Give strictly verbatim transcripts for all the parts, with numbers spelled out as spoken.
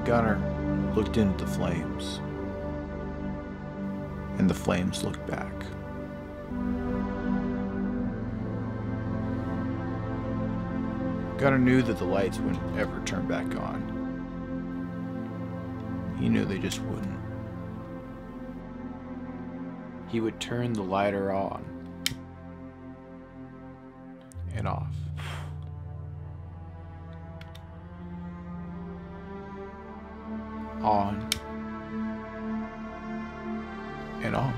Gunnar looked into the flames, and the flames looked back. Gunnar knew that the lights wouldn't ever turn back on. He knew they just wouldn't. He would turn the lighter on and off. On and off.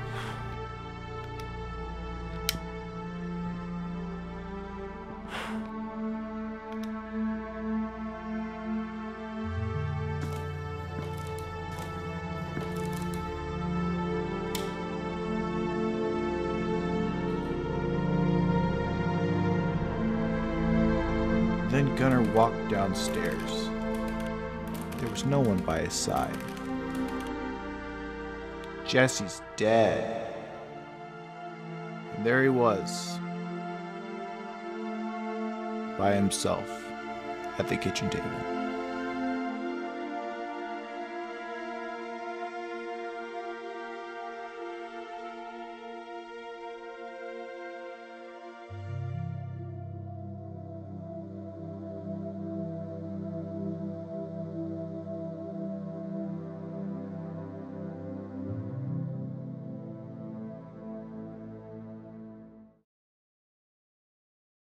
Then Gunnar walked downstairs. There was no one by his side. Jesse's dead. And there he was, by himself, at the kitchen table.